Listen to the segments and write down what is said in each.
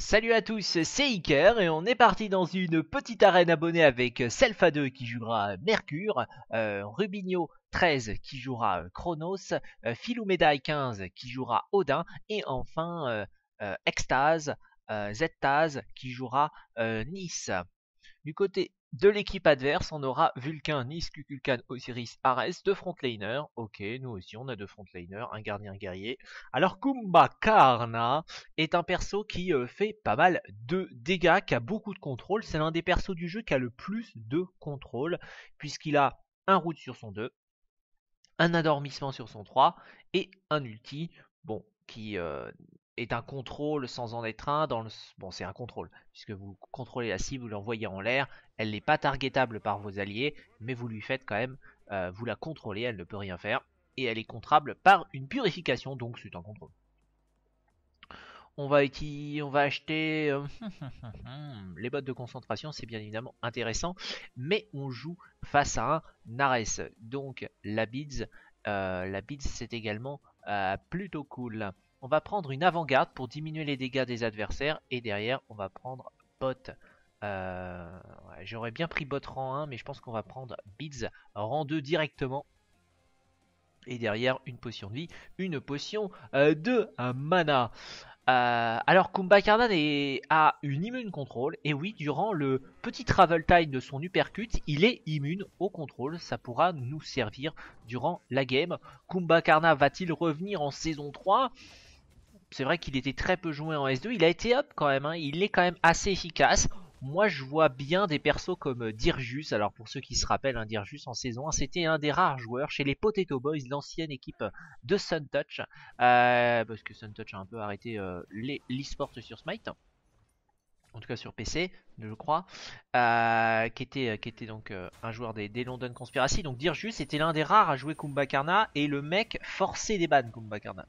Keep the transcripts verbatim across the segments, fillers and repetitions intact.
Salut à tous, c'est Iker et on est parti dans une petite arène abonnée avec Selpha deux qui jouera Mercure, euh, Rubinho treize qui jouera Chronos, euh, Philoumédaille quinze qui jouera Odin et enfin euh, euh, Extase, euh, Ztaz qui jouera euh, Nice. Du côté de l'équipe adverse, on aura Vulcain, Nice, Kukulkan, Osiris, Ares, deux frontliners. Ok, nous aussi on a deux frontliners, un gardien, un guerrier. Alors Kumbhakarna est un perso qui euh, fait pas mal de dégâts, qui a beaucoup de contrôle. C'est l'un des persos du jeu qui a le plus de contrôle, puisqu'il a un route sur son deux, un adormissement sur son trois et un ulti, bon, qui euh, est un contrôle sans en être un. Dans le... Bon, c'est un contrôle, puisque vous contrôlez la cible, vous l'envoyez en l'air, elle n'est pas targetable par vos alliés, mais vous lui faites quand même, euh, vous la contrôlez, elle ne peut rien faire, et elle est contrable par une purification, donc c'est un contrôle. On va, on va acheter euh, les bottes de concentration, c'est bien évidemment intéressant, mais on joue face à un Nares, donc la Bids, euh, la Bids c'est également euh, plutôt cool. On va prendre une avant-garde pour diminuer les dégâts des adversaires, et derrière on va prendre bot. Euh, ouais, J'aurais bien pris bot rang un, mais je pense qu'on va prendre Bids rang deux directement. Et derrière une potion de vie, une potion euh, de mana. Euh, alors Kumbhakarna a une immune contrôle, et oui, durant le petit travel time de son uppercut, il est immune au contrôle, ça pourra nous servir durant la game. Kumbhakarna va-t-il revenir en saison trois? C'est vrai qu'il était très peu joué en S deux, il a été up quand même, hein. Il est quand même assez efficace. Moi je vois bien des persos comme Dirjus. Alors pour ceux qui se rappellent, hein, Dirjus en saison un c'était un des rares joueurs chez les Potato Boys, l'ancienne équipe de Suntouch, euh, parce que Suntouch a un peu arrêté euh, l'e-sport sur Smite, en tout cas sur P C je crois, euh, qui, était, qui était donc euh, un joueur des, des London Conspiracy. Donc Dirjus était l'un des rares à jouer Kumbhakarna, et le mec forçait des bans Kumbhakarna.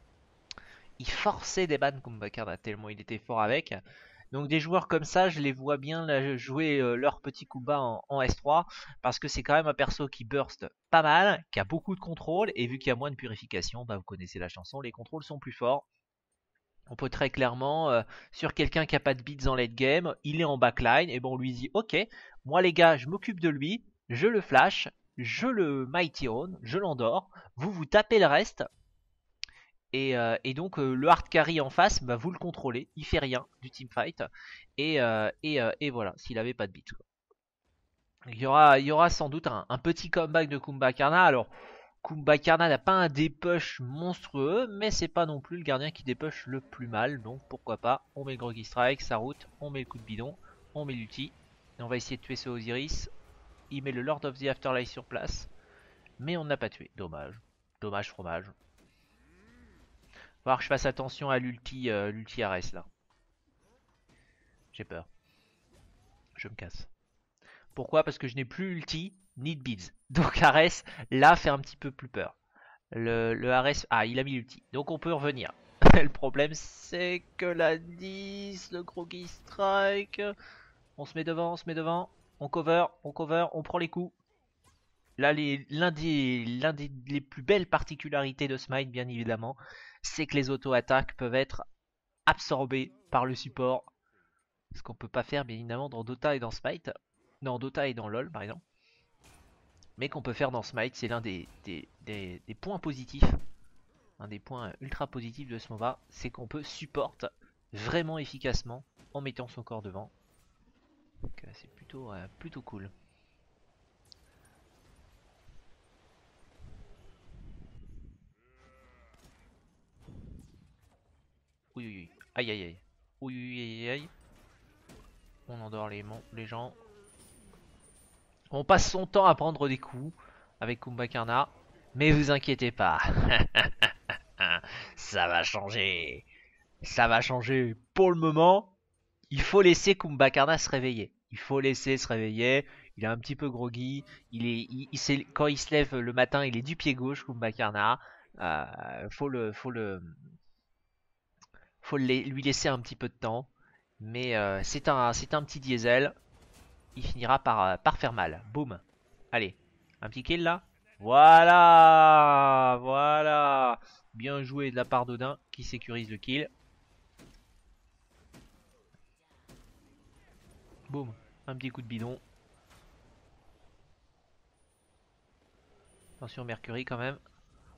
Il forçait des bans Kumbhakarna tellement il était fort avec. Donc des joueurs comme ça, je les vois bien jouer euh, leur petit combat en, en S trois, parce que c'est quand même un perso qui burst pas mal, qui a beaucoup de contrôle, et vu qu'il y a moins de purification, bah vous connaissez la chanson, les contrôles sont plus forts. On peut très clairement, euh, sur quelqu'un qui a pas de beats en late game, il est en backline, et bon on lui dit ok, moi les gars je m'occupe de lui, je le flash, je le mighty own, je l'endors, vous vous tapez le reste. Et, euh, et donc euh, le hard carry en face, bah, vous le contrôlez, il fait rien du teamfight. Et, euh, et, euh, et voilà, s'il avait pas de beat. Il y aura, il y aura sans doute un, un petit comeback de Kumbhakarna. Alors Kumbhakarna n'a pas un dépush monstrueux, mais c'est pas non plus le gardien qui dépush le plus mal. Donc pourquoi pas, on met le Groggy Strike, sa route, on met le coup de bidon, on met l'ulti. Et on va essayer de tuer ce Osiris. Il met le Lord of the Afterlife sur place, mais on ne l'a pas tué. Dommage, dommage fromage. Faut voir que je fasse attention à l'ulti euh, l'ulti Ares là. J'ai peur. Je me casse. Pourquoi? Parce que je n'ai plus ulti ni de beads. Donc Ares là fait un petit peu plus peur. Le, le Ares... Ah, il a mis l'ulti. Donc on peut revenir. Le problème c'est que la dix, le Groggy Strike... On se met devant, on se met devant. On cover, on cover, on prend les coups. Là, l'un des, l'un des les plus belles particularités de Smite, bien évidemment, c'est que les auto-attaques peuvent être absorbées par le support. Ce qu'on peut pas faire, bien évidemment, dans Dota et dans Smite. Non, Dota et dans LoL, par exemple. Mais qu'on peut faire dans Smite, c'est l'un des, des, des, des points positifs. Un des points ultra positifs de ce MOBA, c'est qu'on peut support vraiment efficacement en mettant son corps devant. Donc c'est plutôt, euh, plutôt cool. Oui, oui, oui. Aïe, aïe, aïe. Oui, oui, aïe, aïe. On endort les, les gens. On passe son temps à prendre des coups avec Kumbhakarna. Mais vous inquiétez pas. Ça va changer. Ça va changer. Pour le moment, il faut laisser Kumbhakarna se réveiller. Il faut laisser se réveiller. Il est un petit peu groggy. Il est, il, il, quand il se lève le matin, il est du pied gauche, Kumbhakarna. Euh, faut le, faut le, faut le, lui laisser un petit peu de temps. Mais euh, c'est un, c'est un petit diesel. Il finira par, euh, par faire mal. Boum. Allez, un petit kill là. Voilà. Voilà. Bien joué de la part d'Odin qui sécurise le kill. Boum, un petit coup de bidon. Attention Mercury quand même.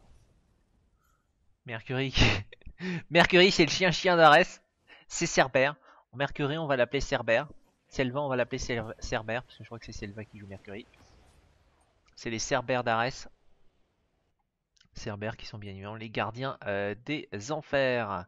Mercury qui... Mercury c'est le chien chien d'Arès. C'est Cerbère. Mercury on va l'appeler Cerbère. Selva on va l'appeler Cerbère. Parce que je crois que c'est Selva qui joue Mercury. C'est les Cerbères d'Arès. Cerbères qui sont bien évidemment les gardiens euh, des enfers.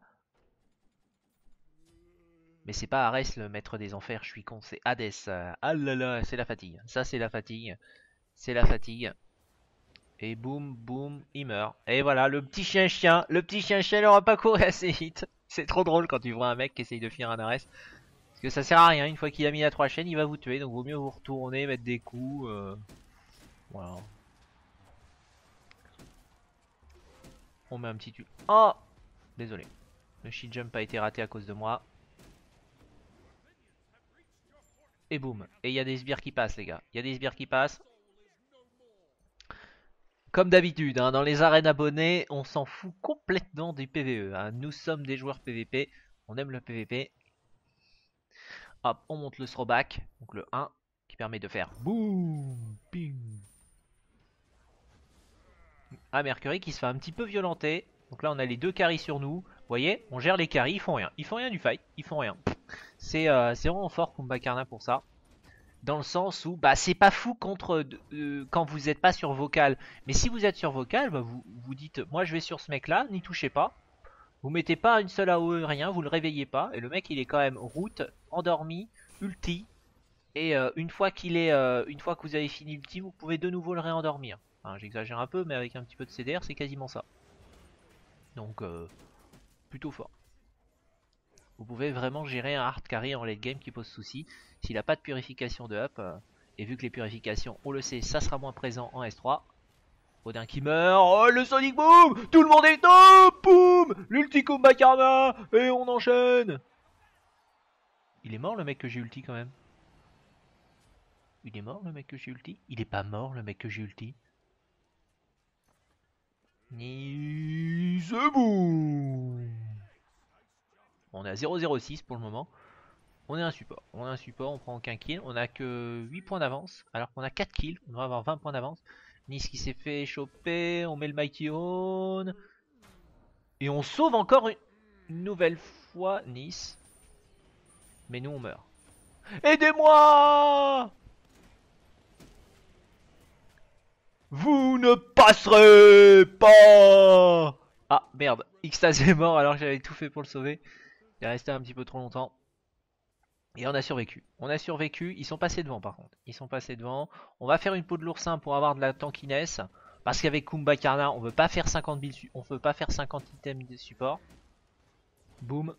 Mais c'est pas Arès le maître des enfers, je suis con, c'est Hadès. Ah là là, c'est la fatigue. Ça c'est la fatigue. C'est la fatigue. Et boum, boum, il meurt. Et voilà, le petit chien-chien. Le petit chien-chien n'aura pas couru assez vite. C'est trop drôle quand tu vois un mec qui essaye de finir un Arès. Parce que ça sert à rien, une fois qu'il a mis la trois chaînes, il va vous tuer. Donc vaut mieux vous retourner, mettre des coups. Euh... Voilà. On met un petit tu. Oh, désolé. Le shit jump a été raté à cause de moi. Et boum. Et il y a des sbires qui passent, les gars. Il y a des sbires qui passent. Comme d'habitude, hein, dans les arènes abonnés, on s'en fout complètement du P V E. Hein. Nous sommes des joueurs P V P. On aime le P V P. Hop, on monte le throwback. Donc le un qui permet de faire boum, ping. Ah, Mercury qui se fait un petit peu violenter. Donc là, on a les deux carries sur nous. Vous voyez, on gère les carries. Ils font rien. Ils font rien du fight. Ils font rien. C'est euh, vraiment fort Kumbhakarna pour ça. Dans le sens où bah c'est pas fou contre euh, quand vous n'êtes pas sur vocal. Mais si vous êtes sur vocal, bah, vous vous dites moi je vais sur ce mec là, n'y touchez pas. Vous mettez pas une seule A O E, rien, vous le réveillez pas. Et le mec il est quand même route, endormi, ulti. Et euh, une fois qu'il est euh, une fois que vous avez fini l'ulti, vous pouvez de nouveau le réendormir. Enfin, j'exagère un peu, mais avec un petit peu de C D R, c'est quasiment ça. Donc euh, plutôt fort. Vous pouvez vraiment gérer un hard carry en late game qui pose souci. S'il n'a pas de purification de up, euh, et vu que les purifications, on le sait, ça sera moins présent en S trois. Odin qui meurt, oh le Sonic Boom, tout le monde est top, boum, l'ulti Kumbhakarna, et on enchaîne. Il est mort le mec que j'ai ulti quand même. Il est mort le mec que j'ai ulti. Il est pas mort le mec que j'ai ulti. Ni ce boum. On est à zéro zéro six pour le moment. On est un support, on a un support, on prend aucun kill, on a que huit points d'avance, alors qu'on a quatre kills, on devrait avoir vingt points d'avance. Nice qui s'est fait choper, on met le Mighty Own. Et on sauve encore une, une nouvelle fois Nice. Mais nous on meurt. Aidez-moi! Vous ne passerez pas! Ah merde, Xtase est mort alors que j'avais tout fait pour le sauver. Il est resté un petit peu trop longtemps. Et on a survécu. On a survécu. Ils sont passés devant par contre. Ils sont passés devant. On va faire une peau de l'oursin pour avoir de la tankiness. Parce qu'avec Kumbhakarna, on veut pas faire cinquante mille, on veut pas faire cinquante items de support. Boum.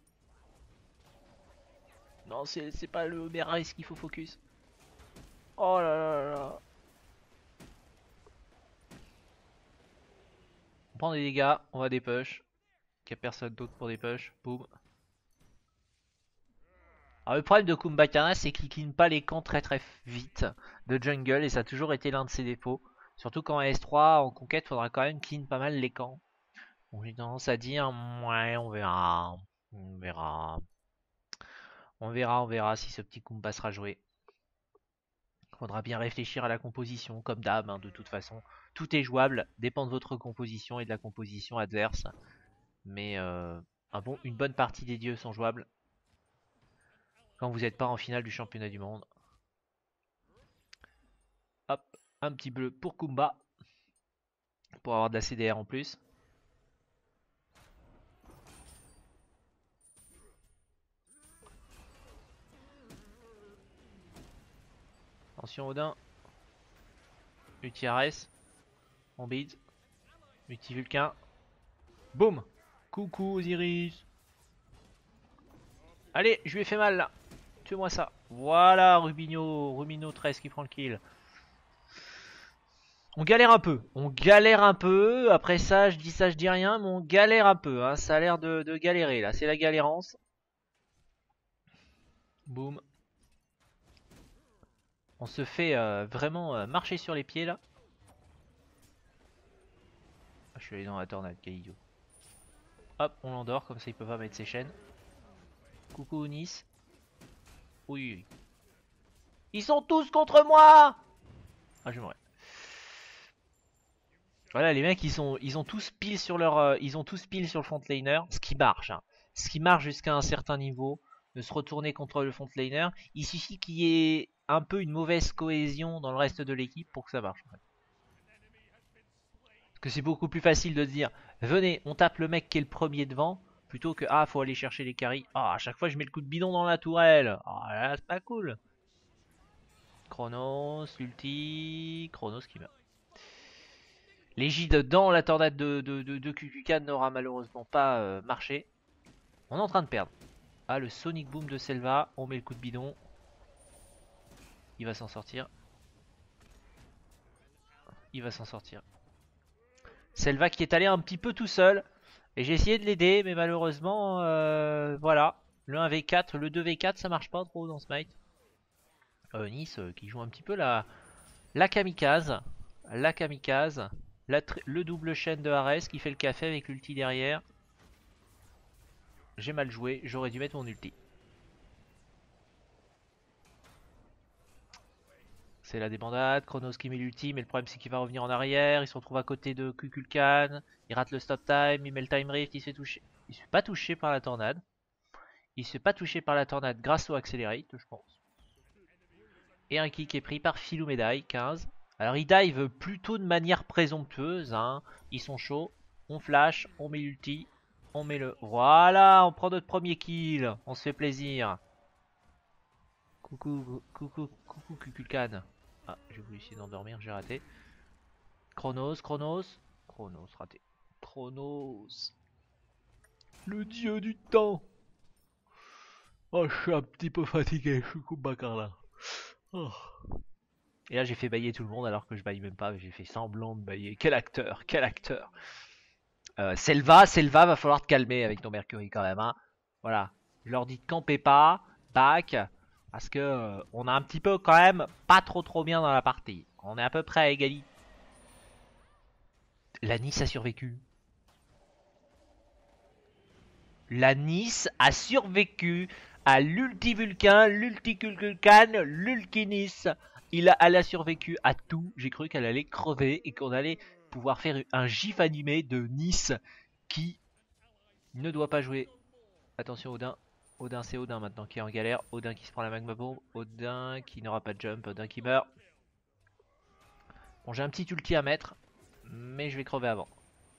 Non, c'est pas le Merais qu'il faut focus. Oh là là là. On prend des dégâts, on va des push. Il n'y a personne d'autre pour des push. Boum. Alors le problème de Kumbhakarna, c'est qu'il clean pas les camps très très vite de jungle. Et ça a toujours été l'un de ses défauts. Surtout qu'en S trois, en conquête, faudra quand même clean pas mal les camps. Bon, j'ai tendance à dire, ouais, on verra. On verra. On verra, on verra si ce petit Kumba sera joué. Faudra bien réfléchir à la composition, comme d'hab, hein, de toute façon. Tout est jouable, dépend de votre composition et de la composition adverse. Mais euh, un bon, une bonne partie des dieux sont jouables quand vous n'êtes pas en finale du championnat du monde. Hop, un petit bleu pour Kumba. Pour avoir de la C D R en plus. Attention Odin. Ulti Ares. On bide. Ulti Vulcain. Boum. Coucou Osiris. Allez, je lui ai fait mal là. Tue-moi ça. Voilà Rubinho. Rubinho treize qui prend le kill. On galère un peu. On galère un peu. Après ça, je dis ça, je dis rien. Mais on galère un peu. Hein. Ça a l'air de, de galérer là. C'est la galérance. Boum. On se fait euh, vraiment euh, marcher sur les pieds là. Ah, je suis allé dans la tornade, quel idiot. Hop, on l'endort, comme ça il peut pas mettre ses chaînes. Coucou Nice. Oui, oui. Ils sont tous contre moi. Ah, je vais mourir. Voilà, les mecs, ils, sont, ils ont tous pile sur leur, euh, ils ont tous pile sur le frontliner, ce qui marche. Hein. Ce qui marche jusqu'à un certain niveau, de se retourner contre le frontliner. Il suffit qu'il y ait un peu une mauvaise cohésion dans le reste de l'équipe pour que ça marche. En fait. Parce que c'est beaucoup plus facile de dire, venez, on tape le mec qui est le premier devant, plutôt que, ah, faut aller chercher les carries. Ah, à chaque fois, je mets le coup de bidon dans la tourelle. Ah, là, c'est pas cool. Chronos, ulti, Chronos qui meurt. L'égide dans la tornade de, de, de, de Kukulkan n'aura malheureusement pas euh, marché. On est en train de perdre. Ah, le Sonic Boom de Selva. On met le coup de bidon. Il va s'en sortir. Il va s'en sortir. Selva qui est allé un petit peu tout seul. Et j'ai essayé de l'aider, mais malheureusement, euh, voilà. Le un v quatre, le deux v quatre, ça marche pas trop dans Smite. Euh, Nice euh, qui joue un petit peu la, la kamikaze. La kamikaze. La le double chaîne de Ares qui fait le café avec l'ulti derrière. J'ai mal joué, j'aurais dû mettre mon ulti. C'est la débandade, Chronos qui met l'ulti, mais le problème c'est qu'il va revenir en arrière, il se retrouve à côté de Kukulkan, il rate le stop time, il met le time rift, il se fait toucher. Il se fait pas toucher par la tornade. Il se fait pas toucher par la tornade grâce au accelerate, je pense. Et un kick est pris par Philou Médaille, quinze. Alors ils dive plutôt de manière présomptueuse, hein. Ils sont chauds. On flash, on met l'ulti, on met le... Voilà, on prend notre premier kill, on se fait plaisir. Coucou, coucou, coucou Kukulkan. Ah, j'ai voulu essayer d'endormir, j'ai raté. Chronos, Chronos. Chronos, raté. Chronos. Le dieu du temps. Oh, je suis un petit peu fatigué, je suis Kumbakar là. Oh. Et là, j'ai fait bailler tout le monde alors que je baille même pas. J'ai fait semblant de bailler. Quel acteur, quel acteur. Euh, Selva, Selva, va falloir te calmer avec ton Mercury quand même. Hein. Voilà. Je leur dis de camper pas, back. Parce que euh, on a un petit peu quand même pas trop trop bien dans la partie. On est à peu près à égalité. La Nice a survécu. La Nice a survécu à l'ulti-Vulcain, l'ulti-Kulkulkan, l'ulti-Nice. Il a, elle a survécu à tout. J'ai cru qu'elle allait crever et qu'on allait pouvoir faire un gif animé de Nice qui ne doit pas jouer. Attention Odin. Odin, c'est Odin maintenant qui est en galère. Odin qui se prend la magma bomb. Odin qui n'aura pas de jump. Odin qui meurt. Bon, j'ai un petit ulti à mettre. Mais je vais crever avant.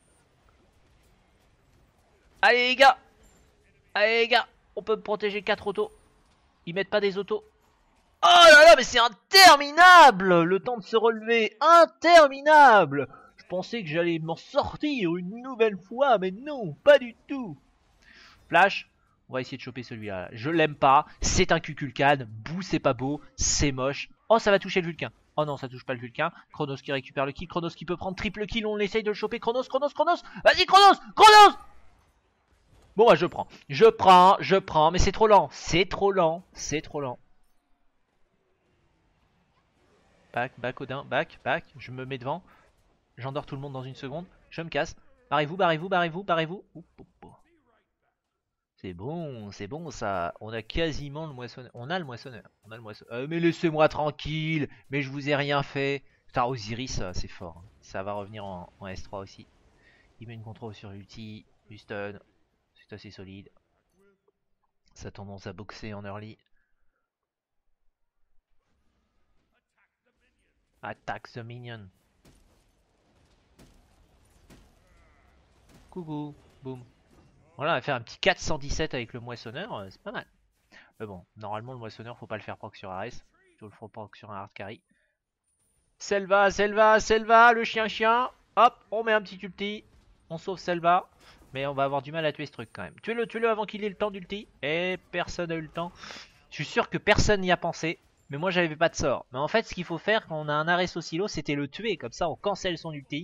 Allez les gars. Allez les gars. On peut me protéger quatre autos. Ils mettent pas des autos. Oh là là, mais c'est interminable. Le temps de se relever. Interminable. Je pensais que j'allais m'en sortir une nouvelle fois. Mais non, pas du tout. Flash. On va essayer de choper celui-là. Je l'aime pas. C'est un Kukulkan. Bouh, c'est pas beau. C'est moche. Oh, ça va toucher le Vulcain. Oh non, ça touche pas le Vulcain. Chronos qui récupère le kill. Chronos qui peut prendre triple kill. On essaye de le choper. Chronos, Chronos, Chronos. Vas-y, Chronos, Chronos. Bon, bah, je prends. Je prends, je prends. Mais c'est trop lent. C'est trop lent. C'est trop lent. Back, back, Odin. Back, back. Je me mets devant. J'endors tout le monde dans une seconde. Je me casse. Barrez-vous, barrez-vous, barrez-vous, barrez-vous. C'est bon, c'est bon ça. On a quasiment le moissonneur. On a le moissonneur. On a le moissonneur. Euh, mais laissez-moi tranquille. Mais je vous ai rien fait. Putain, Osiris, c'est fort. Ça va revenir en, en S trois aussi. Il met une contrôle sur l'ulti. Du stun. C'est assez solide. Ça a tendance à boxer en early. Attack the minion. Coucou. Boum. Voilà, on va faire un petit quatre cent dix-sept avec le moissonneur. C'est pas mal. Mais bon, normalement, le moissonneur, faut pas le faire proc sur Ares. Plutôt le faire proc sur un hard carry. Selva, Selva, Selva, le chien-chien. Hop, on met un petit ulti. On sauve Selva. Mais on va avoir du mal à tuer ce truc quand même. Tuez-le, tuez-le avant qu'il ait le temps d'ulti. Et personne n'a eu le temps. Je suis sûr que personne n'y a pensé. Mais moi, j'avais pas de sort. Mais en fait, ce qu'il faut faire quand on a un Ares au silo, c'était le tuer. Comme ça, on cancelle son ulti.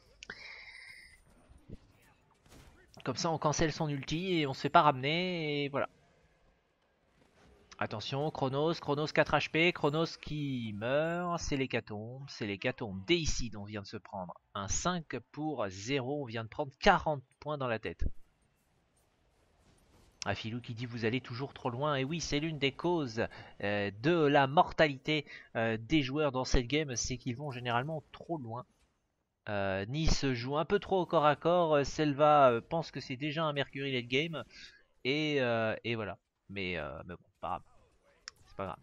Comme ça, on cancelle son ulti et on se fait pas ramener. Et voilà. Attention, Chronos, Chronos quatre H P, Chronos qui meurt, c'est l'hécatombe, c'est l'hécatombe. Déicide, on vient de se prendre un cinq pour zéro, on vient de prendre quarante points dans la tête. Ah, Philou qui dit vous allez toujours trop loin. Et oui, c'est l'une des causes euh, de la mortalité euh, des joueurs dans cette game, c'est qu'ils vont généralement trop loin. Euh, Nice joue un peu trop au corps à corps. Selva euh, pense que c'est déjà un Mercury late game. Et, euh, et voilà. Mais, euh, mais bon, pas grave. C'est pas grave.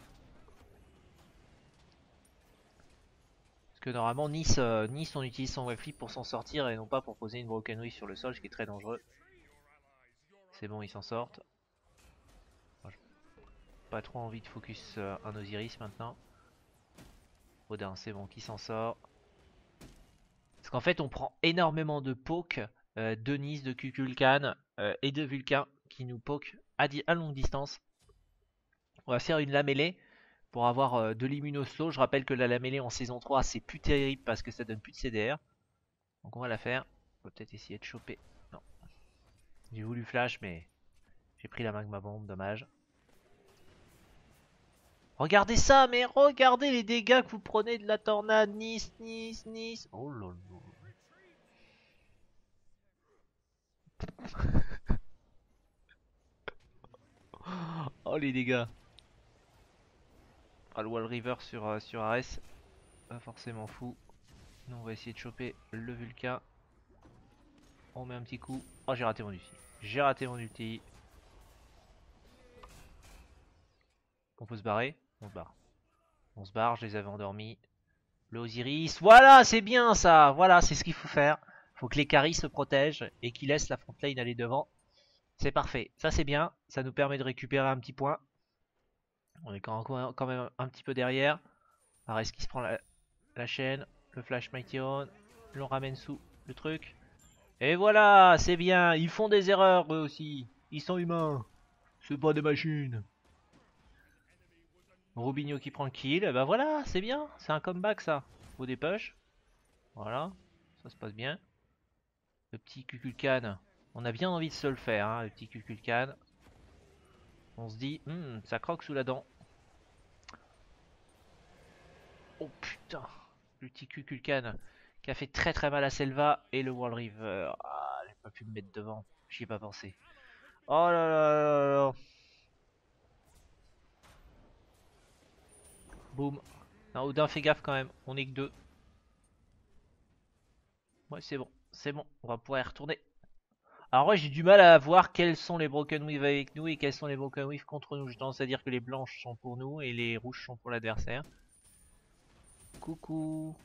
Parce que normalement, Nice, euh, Nice on utilise son wave flip pour s'en sortir et non pas pour poser une broken wave sur le sol, ce qui est très dangereux. C'est bon, ils s'en sortent. Pas trop envie de focus euh, un Osiris maintenant. Odin, c'est bon, qui s'en sort. Parce qu'en fait, on prend énormément de poke euh, de Nice, de Kukulkan euh, et de Vulcain qui nous poke à, à longue distance. On va faire une lamellée pour avoir euh, de l'immunoslow. Je rappelle que la lamellée en saison trois, c'est plus terrible parce que ça donne plus de C D R. Donc on va la faire. On va peut-être essayer de choper. Non. J'ai voulu flash, mais j'ai pris la magma bombe, dommage. Regardez ça, mais regardez les dégâts que vous prenez de la tornade. Nice, Nice, Nice. Oh là là. Oh les dégâts. Ah, le Wall River sur, euh, sur Ares. Pas forcément fou. Nous on va essayer de choper le Vulcain. On met un petit coup. Oh, j'ai raté mon ulti. J'ai raté mon ulti. On peut se barrer. On se barre. On se barre, je les avais endormis. Le Osiris. Voilà, c'est bien ça. Voilà, c'est ce qu'il faut faire. Faut que les carries se protègent et qu'ils laissent la front lane aller devant. C'est parfait. Ça, c'est bien. Ça nous permet de récupérer un petit point. On est quand même un petit peu derrière. Ares qui se prend la, la chaîne. Le Flash Mighty On. L'on ramène sous le truc. Et voilà, c'est bien. Ils font des erreurs eux aussi. Ils sont humains. C'est pas des machines. Rubinho qui prend le kill. Et bah voilà, c'est bien. C'est un comeback ça. Faut des push. Voilà. Ça se passe bien. Le petit Kukulkan. On a bien envie de se le faire, hein, le petit Kukulkan. On se dit, hmm, ça croque sous la dent. Oh putain. Le petit Kukulkan qui a fait très très mal à Selva et le Wall River. Ah, j'ai pas pu me mettre devant. J'y ai pas pensé. Oh là là là là. Boum. Non, Odin, fais gaffe quand même. On est que deux. Ouais, c'est bon. C'est bon. On va pouvoir y retourner. Alors, ouais, j'ai du mal à voir quels sont les Broken Weave avec nous et quels sont les Broken Weave contre nous. Je tendance à dire que les blanches sont pour nous et les rouges sont pour l'adversaire. Coucou.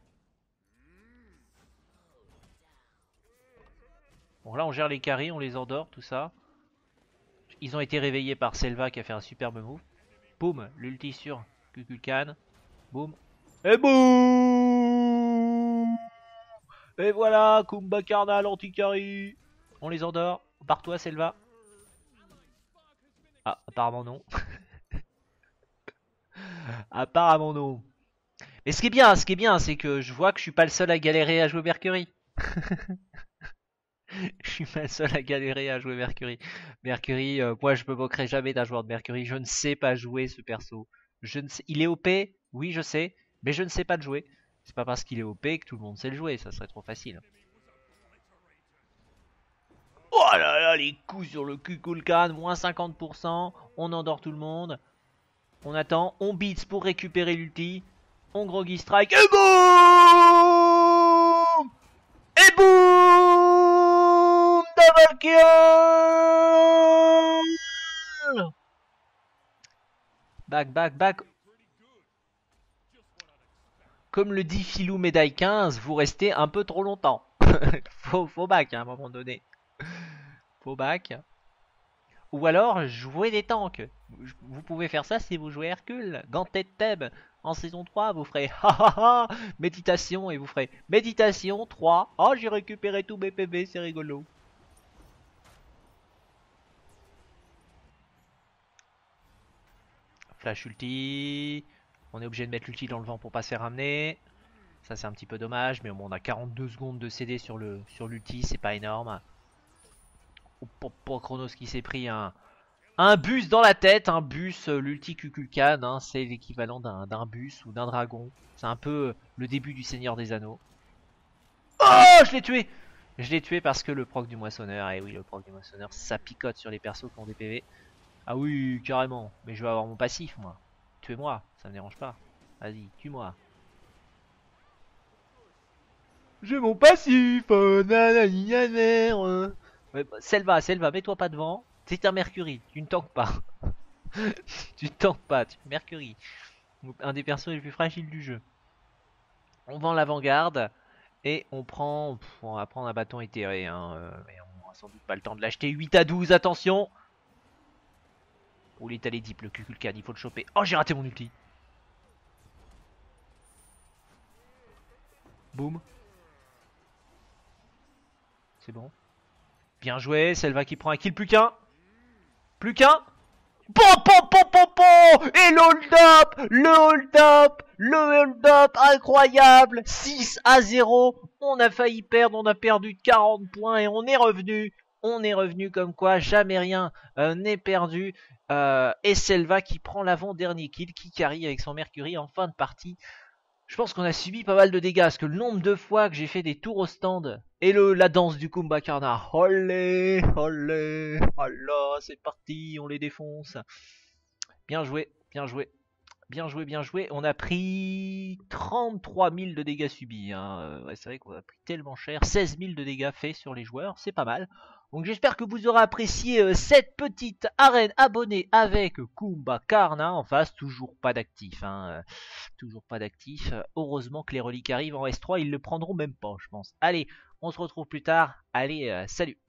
Bon, là, on gère les carries, on les endort, tout ça. Ils ont été réveillés par Selva qui a fait un superbe move. Boum, l'ulti sur Kukulkan. Boum. Et boum. Et voilà, Kumba Karnal anti-carry. On les endort. Barre-toi, Selva. Ah, apparemment non. Apparemment non. Mais ce qui est bien, ce qui est bien, c'est que je vois que je suis pas le seul à galérer à jouer Mercury. Je suis pas le seul à galérer à jouer Mercury. Mercury, euh, moi je me moquerai jamais d'un joueur de Mercury. Je ne sais pas jouer ce perso. Je ne sais... Il est O P, oui je sais, mais je ne sais pas le jouer. C'est pas parce qu'il est O P que tout le monde sait le jouer, ça serait trop facile. Oh là là, les coups sur le Kukulkan, moins cinquante pour cent. On endort tout le monde. On attend, on beats pour récupérer l'ulti. On groggy strike. Et boum! Et boum! Double kill! Back, back, back. Comme le dit Philou Médaille quinze, vous restez un peu trop longtemps. faut, faut back hein, à un moment donné. Faut back. Ou alors jouer des tanks. Vous pouvez faire ça si vous jouez Hercule. Gantet Thèbes en saison trois, vous ferez hahaha méditation et vous ferez méditation trois. Oh, j'ai récupéré tous mes P B, c'est rigolo. Flash ulti. On est obligé de mettre l'ulti dans le vent pour pas se faire ramener. Ça c'est un petit peu dommage, mais bon, on a quarante-deux secondes de C D sur le sur l'ulti, c'est pas énorme. Oh, pour Chronos qui s'est pris un, un bus dans la tête, un bus, euh, l'ulti Kukulkan, hein, c'est l'équivalent d'un bus ou d'un dragon. C'est un peu le début du Seigneur des Anneaux. Oh, je l'ai tué. Je l'ai tué parce que le proc du moissonneur, et oui, le proc du moissonneur, ça picote sur les persos qui ont des P V. Ah oui, carrément. Mais je vais avoir mon passif, moi. Tuez-moi, ça me dérange pas. Vas-y, tue-moi. J'ai mon passif, euh, nanani, nanana, euh. Ouais, bah, Selva, Selva, mets-toi pas devant. C'est un Mercury, tu ne tankes pas. Tu ne tankes pas, tu Mercury. Un des persos les plus fragiles du jeu. On vend l'avant-garde et on prend. Pff, on va prendre un bâton éthéré. Hein, euh, mais on aura sans doute pas le temps de l'acheter. huit à douze, attention. Oh, il est allé deep le Kukulkan, il faut le choper. Oh, j'ai raté mon ulti. Boum. C'est bon. Bien joué, Selva qui prend un kill, plus qu'un. Plus qu'un. Pom pom pom pom pom. Et le hold-up. Le hold-up. Le hold-up incroyable. six à zéro. On a failli perdre, on a perdu quarante points et on est revenu. On est revenu comme quoi jamais rien euh, n'est perdu. Euh, et Selva qui prend l'avant-dernier kill, qui carry avec son Mercury en fin de partie. Je pense qu'on a subi pas mal de dégâts, parce que le nombre de fois que j'ai fait des tours au stand, et le, la danse du Kumbhakarna, olé, olé, Allah, c'est parti, on les défonce. Bien joué, bien joué, bien joué, bien joué. On a pris trente-trois mille de dégâts subis, hein. Ouais, c'est vrai qu'on a pris tellement cher, seize mille de dégâts faits sur les joueurs, c'est pas mal. Donc j'espère que vous aurez apprécié euh, cette petite arène abonnée avec Kumbhakarna en face. Toujours pas d'actif, hein, euh, toujours pas d'actif. Heureusement que les reliques arrivent en S trois, ils le prendront même pas, je pense. Allez, on se retrouve plus tard. Allez, euh, salut.